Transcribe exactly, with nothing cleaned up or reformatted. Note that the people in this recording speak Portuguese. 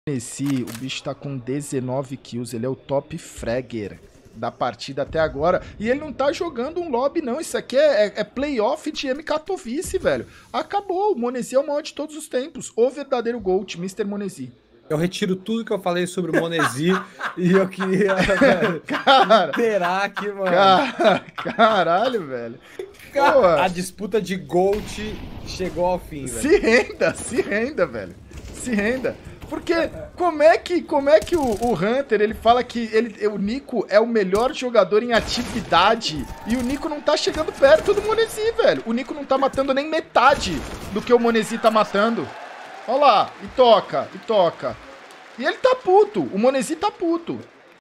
Esse, o bicho tá com dezenove kills, ele é o top fragger da partida até agora. E ele não tá jogando um lobby, não. Isso aqui é, é, é playoff de M Katowice, velho. Acabou. O Monesi é o maior de todos os tempos. O verdadeiro GOAT, mister Monesi. Eu retiro tudo que eu falei sobre o Monesi e eu queria cara, esperar aqui, mano. Cara, caralho, velho. Cara, a disputa de GOAT chegou ao fim, velho. Se renda, se renda, velho. Se renda. Porque como é que, como é que o, o Hunter, ele fala que ele, o Nico é o melhor jogador em atividade e o Nico não tá chegando perto do Monesi, velho. O Nico não tá matando nem metade do que o Monesi tá matando. Olha lá, e toca, e toca. E ele tá puto, o Monesi tá puto.